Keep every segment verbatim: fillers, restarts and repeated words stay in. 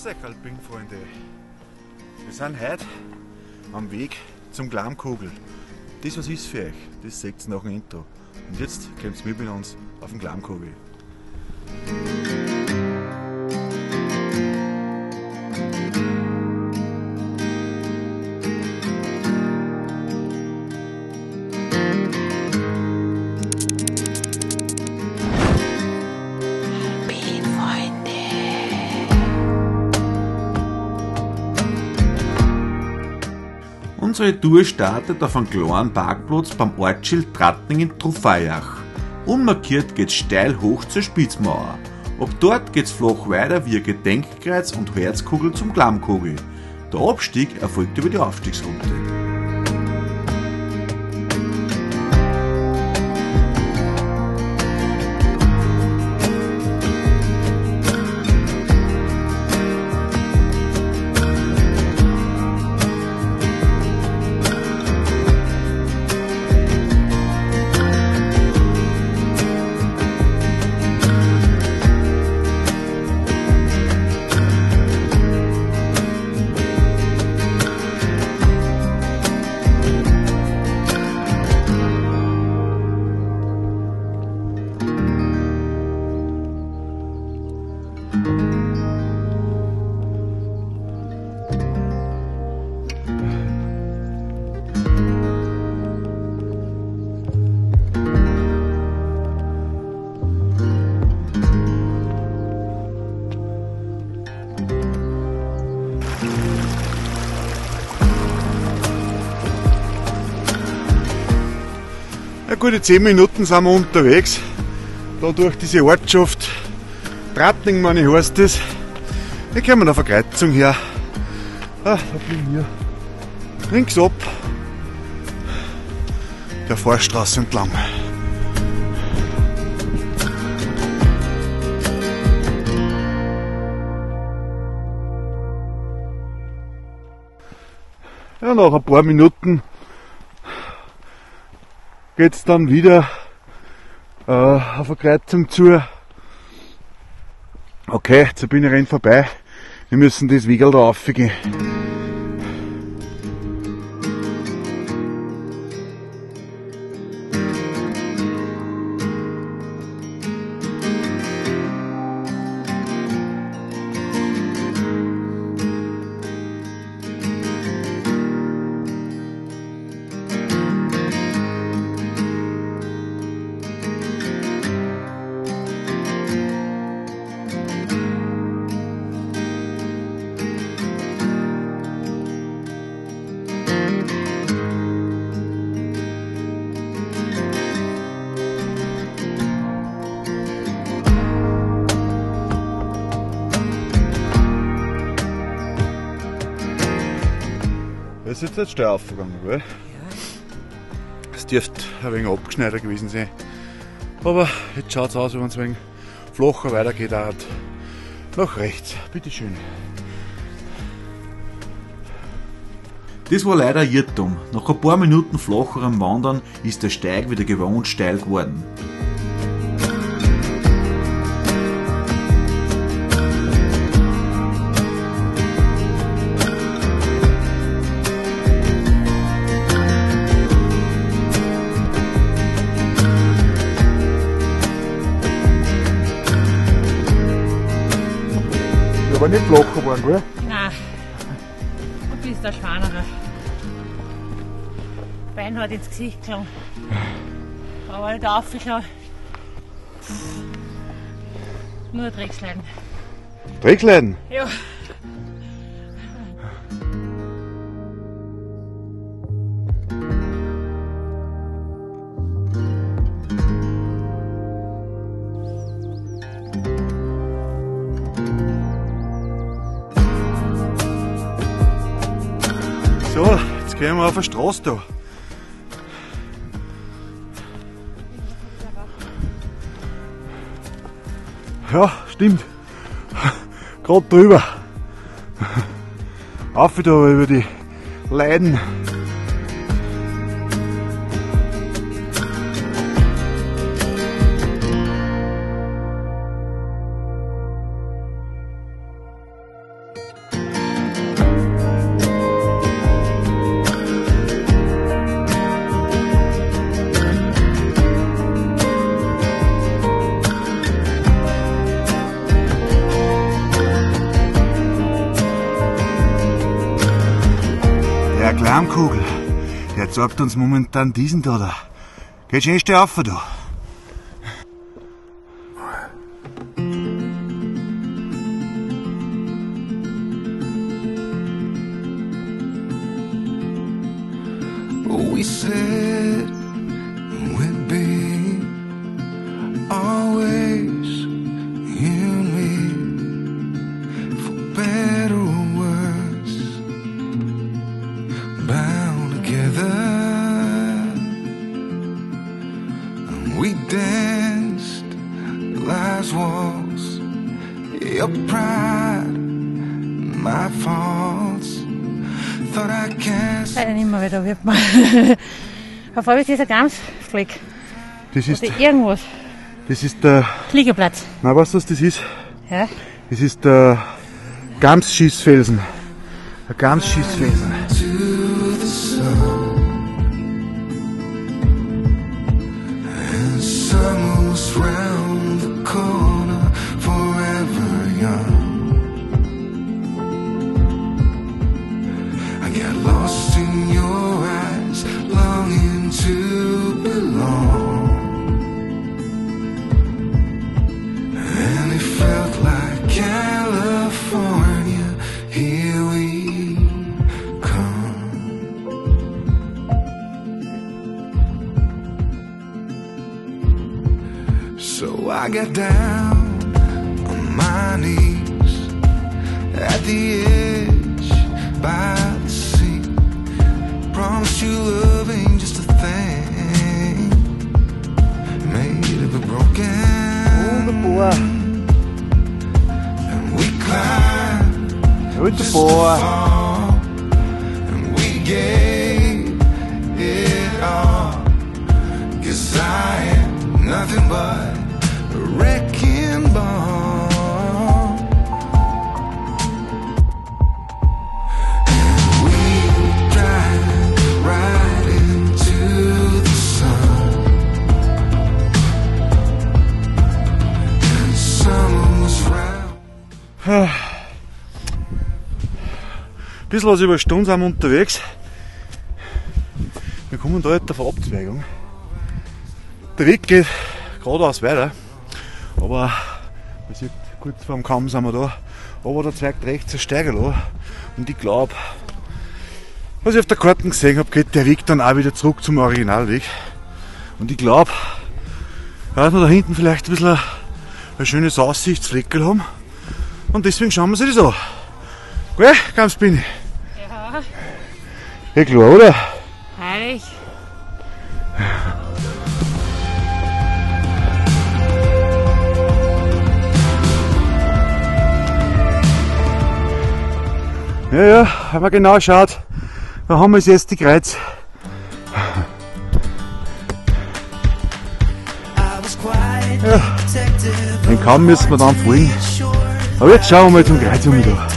Grüß euch, Alpin-Freunde. Wir sind heute am Weg zum Glamkogel. Das, was ist für euch, das seht ihr nach dem Intro. Und jetzt kommt ihr mit mit uns auf den Glamkogel. Unsere Tour startet auf einem kleinen Parkplatz beim Ortsschild Trattning in Trufaiach. Unmarkiert geht's steil hoch zur Spitzmauer. Ab dort geht's flach weiter wie ein Gedenkkreuz und Herzkugel zum Glamkogel. Der Abstieg erfolgt über die Aufstiegsroute. Ja, gute zehn Minuten sind wir unterwegs, da durch diese Ortschaft Trattning, meine ich, heißt das. Hier kommen wir auf eine Kreuzung her. Ah, da blieben wir links ab der Fahrstraße entlang. Ja, nach ein paar Minuten geht es dann wieder äh, auf eine Kreuzung zu. Okay, jetzt bin ich renn vorbei. Wir müssen das Wegel da raufgehen. Das ist jetzt nicht steil aufgegangen, gell? Ja. Es dürfte ein wenig abgeschneider gewesen sein. Aber jetzt schaut es aus, wenn es ein wenig flacher weitergeht. Auch nach rechts. Bitteschön. Das war leider ein Irrtum. Nach ein paar Minuten flacherem Wandern ist der Steig wieder gewohnt steil geworden. Aber nicht flacher geworden, gell? Nein, du bist der Schwanere. Bein hat ins Gesicht gelangt. Aber nicht aufgeschaut. Nur Drecksleiden. Drecksleiden? Ja. So, jetzt gehen wir auf eine Straße da. Ja, stimmt. Gerade drüber. Auf wieder über die Leiden. Glorenkugel. Der zeigt uns momentan diesen da. da. Geht schön steh auf, du. We said we'd be always you and me, for better or worse, bound together. And we danced life's waltz, your pride, my faults. Thought I can't. Leider nicht mehr, weil da wird man. Auf einmal ist dieser Gamsfleck. Das ist, Oder irgendwas. das ist der. Liegeplatz. Na, weißt du, was das ist? Ja? Das ist der Gamsschießfelsen. Der Gamsschießfelsen. To the sun, and summer was round the corner, forever young. I got lost in your eyes, longing to belong, and it felt like California. Here we come. So I got down on my knees at the edge by the sea. Promised you love ain't just a thing made of a broken. Boa. And we climbed Muito just boa. to fall, and we gave it all, 'cause I am nothing but a wrecking ball. And we were driving right into the sun, and summer was round. Ein bisschen was über eine Stunde sind wir unterwegs. Wir kommen da jetzt auf eine Abzweigung. Der Weg geht geradeaus weiter, aber man sieht, kurz vor dem Kamm sind wir da, aber da zeigt rechts ein Steiger an. Und ich glaube, was ich auf der Karte gesehen habe, geht der Weg dann auch wieder zurück zum Originalweg. Und ich glaube, dass wir da hinten vielleicht ein bisschen ein schönes Aussichtsfleckerl haben. Und deswegen schauen wir uns das an. Gell, ganz bin ich. Ja, Ja klar, oder? heilig. Ja, ja, wenn man genau schaut, da haben wir das erste Kreuz. Ja, den Kamm müssen wir dann folgen. Aber jetzt schauen wir mal zum Kreuz um da.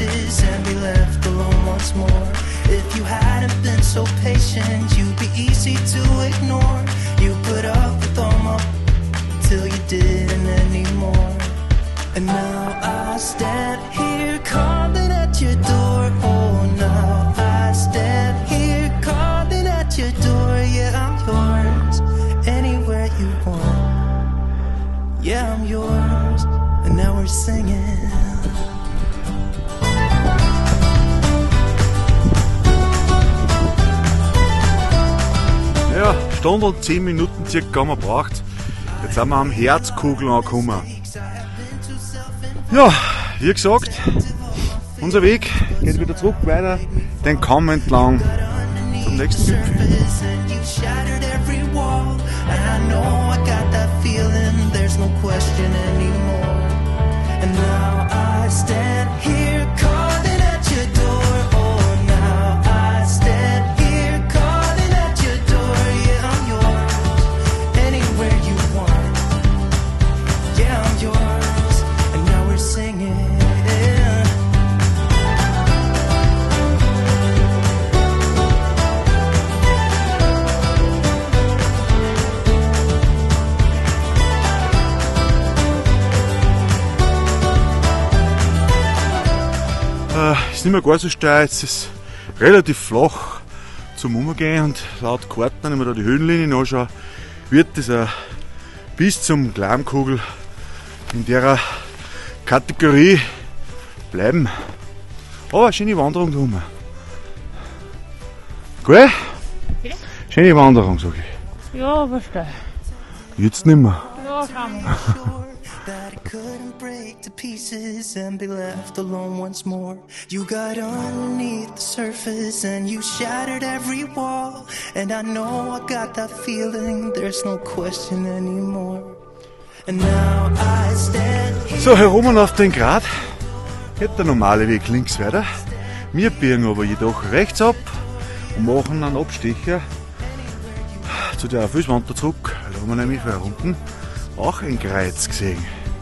And now I stand here calling at your door. Oh, now I stand here calling at your door. Yeah, I'm yours, anywhere you want. Yeah, I'm yours, and now we're singing. Ja, Stunde und zehn Minuten circa haben wir gebraucht. Jetzt sind wir am Herzkugel angekommen. Ja, wie gesagt, unser Weg geht wieder zurück weiter, den Kamm entlang zum nächsten Gipfel. Ist nicht mehr gar so steil, es ist relativ flach, zum Umgehen und laut Karten, wenn ich mir da die Höhenlinien anschaue, wird das auch bis zum Klammkugel in der Kategorie bleiben. Aber eine schöne Wanderung da oben. Gell? Bitte? Schöne Wanderung, sag ich. Ja, aber steil. Jetzt nicht mehr. Ja, schauen wir. That it couldn't break to pieces and be left alone once more. You got underneath the surface and you shattered every wall. And I know I got that feeling, there's no question anymore. And now I stand here. So, herum auf den Grat geht der normale Weg links weiter. Wir biegen aber jedoch rechts ab und machen einen Abstecher zu der Felswand da zurück. Da haben wir nämlich von unten auch ein Kreuz gesehen.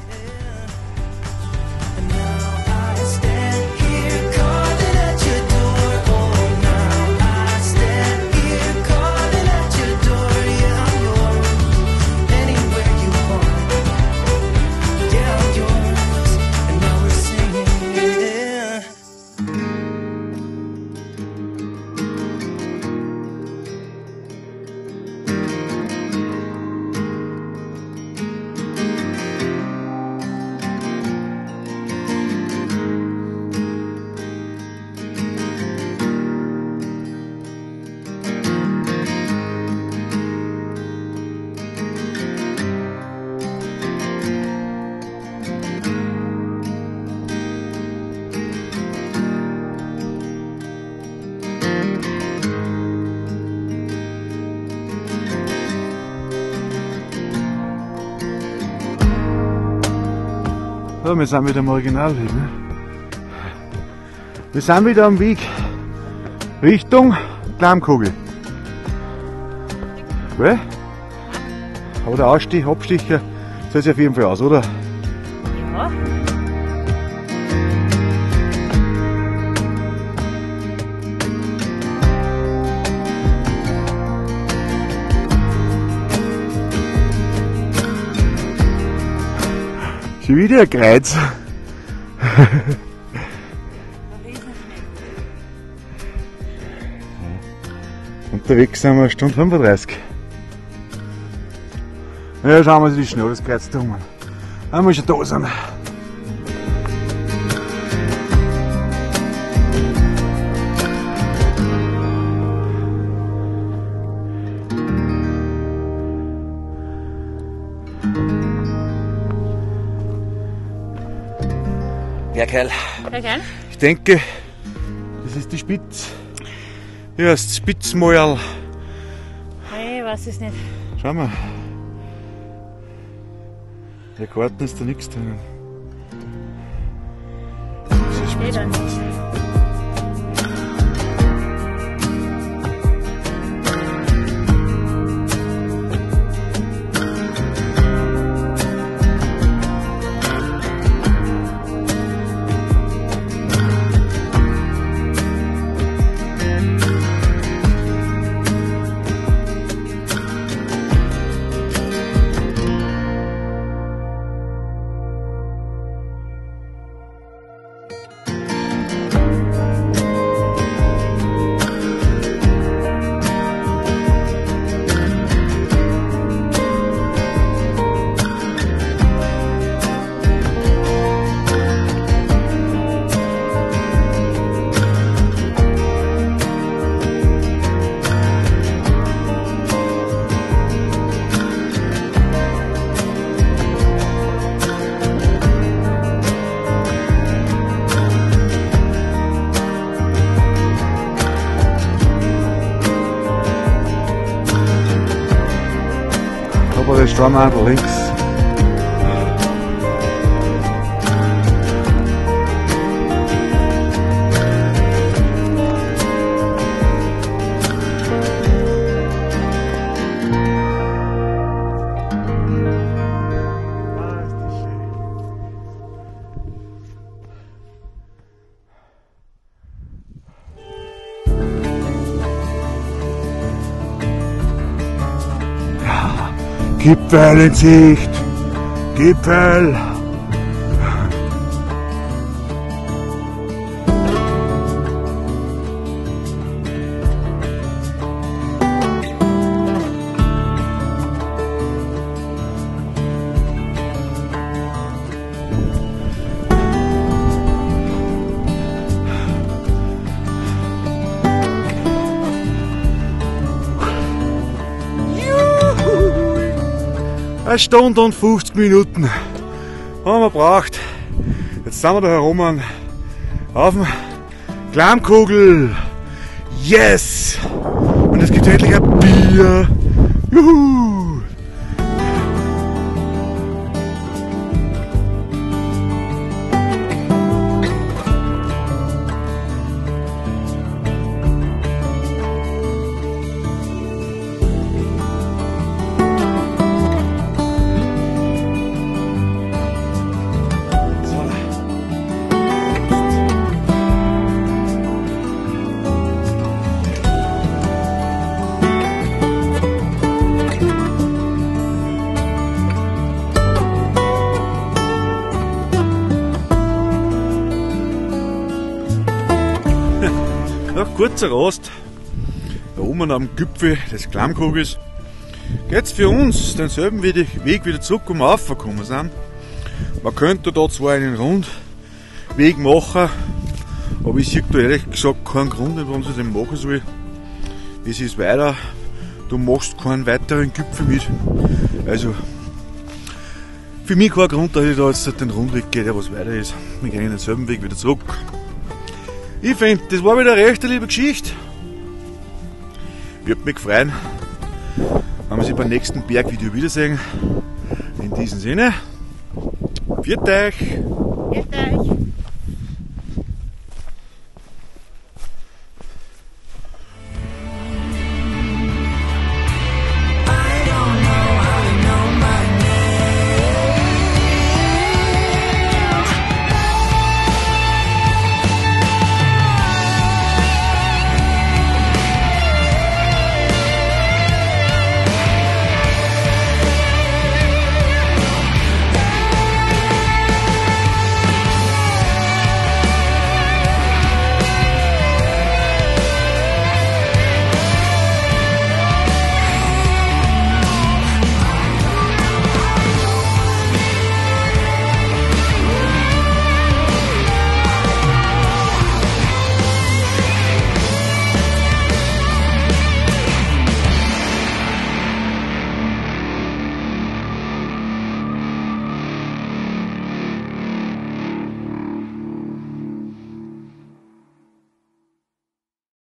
And now I stand here calling at your door. Oh, now I stand here calling at your door. Yeah, I'm yours. Anywhere you want. Yeah, I'm yours. And now we're singing. Yeah. So, wir sind wieder am Originalweg. Ne? Wir sind wieder am Weg Richtung Klammkugel. Gell? Aber der Ausstich, Abstecher soll sich auf jeden Fall aus, oder? Ja. Schon wieder ein Kreuz. Unterwegs sind wir eine Stunde fünfunddreißig. Ja, schauen wir uns die schnell das Kreuz da um. Wenn wir schon da sind. Ja, Kerl. Ja, gell? Ich denke, das ist die Spitz. Ja, das Spitzmoral. Ich weiß es nicht. Schau mal. Der Karten ist da nichts drinnen. Das ist Steht da Spitzmoral. nicht. Aber der Stromhandel links. Gipfel in Sicht! Gipfel! Eine Stunde und fünfzig Minuten haben wir braucht. Jetzt sind wir da herum auf dem Klammkugel. Yes! Und es gibt endlich ein Bier. Juhu! Nach kurzer Rast, da oben am Gipfel des Klammkugels, geht's für uns denselben Weg wieder zurück, wo wir raufgekommen sind. Man könnte da zwar einen Rundweg machen, aber ich sehe da ehrlich gesagt keinen Grund, warum ich den machen soll. Es ist weiter, du machst keinen weiteren Gipfel mit. Also, für mich kein Grund, dass ich da jetzt den Rundweg gehe, der was weiter ist. Wir gehen denselben Weg wieder zurück. Ich finde, das war wieder eine recht liebe Geschichte. Würde mich freuen, wenn wir sich beim nächsten Bergvideo wiedersehen. In diesem Sinne, viert euch! Geht euch.